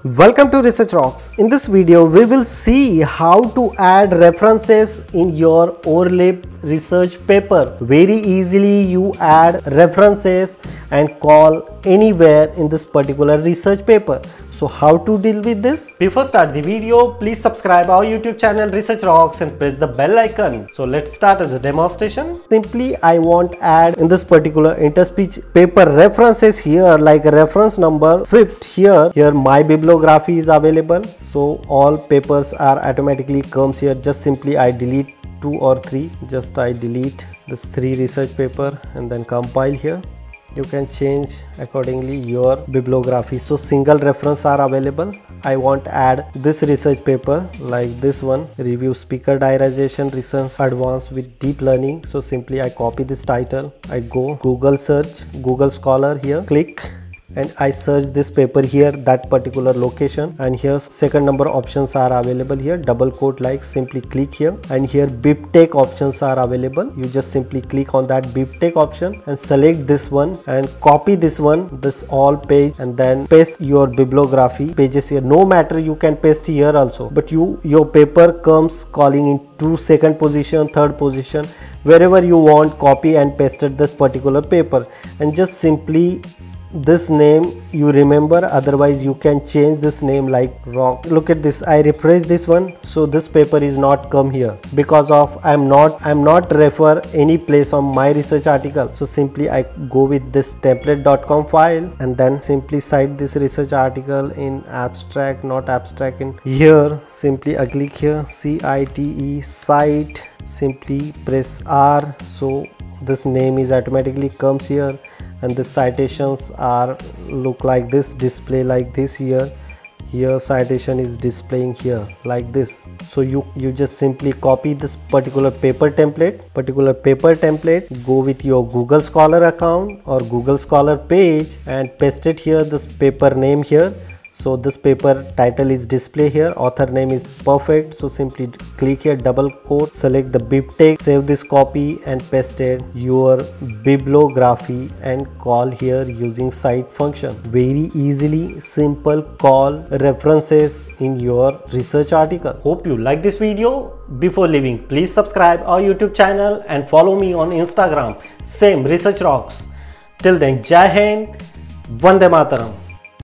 Welcome to Research Rocks. In this video, we will see how to add references in your ORLIP research paper. Very easily you add references and call anywhere in this particular research paper. So how to deal with this? Before start the video, please subscribe our YouTube channel Research Rocks and press the bell icon. So let's start as a demonstration. Simply I want add in this particular interspeech paper references here, like reference number 5th here my bibliography is available. So all papers are automatically comes here. Just simply I delete 2 or 3. Just I delete this 3 research paper and then compile here. You can change accordingly your bibliography. So single reference are available. I want add this research paper like this one, review speaker diarization research advanced with deep learning. So simply I copy this title, I go Google search, Google Scholar here, click, and I search this paper here, that particular location, and here second number options are available here, double quote like, simply click here, and here BibTeX options are available. You just simply click on that BibTeX option and select this one and copy this one, this all page, and then paste your bibliography pages here. No matter, you can paste here also, but your paper comes calling in 2nd position, 3rd position, wherever you want, copy and pasted this particular paper, and just simply this name you remember, otherwise you can change this name like rock. Look at this, I refresh this one, so this paper is not come here because of I'm not refer any place on my research article. So simply I go with this template.com file and then simply cite this research article in abstract, not abstract in here. Simply I click here CITE cite, simply press R, so this name is automatically comes here, and the citations are look like this, display like this here citation is displaying here like this. So you just simply copy this particular paper template, go with your Google Scholar account or Google Scholar page and paste it here, this paper name here. So this paper title is display here, author name is perfect. So simply click here, double quote, select the BibTeX, save this copy and paste it your bibliography and call here using cite function. Very easily simple call references in your research article. Hope you like this video. Before leaving, please subscribe our YouTube channel and follow me on Instagram, same Research Rocks. Till then, Jai Hind, Vande Mataram.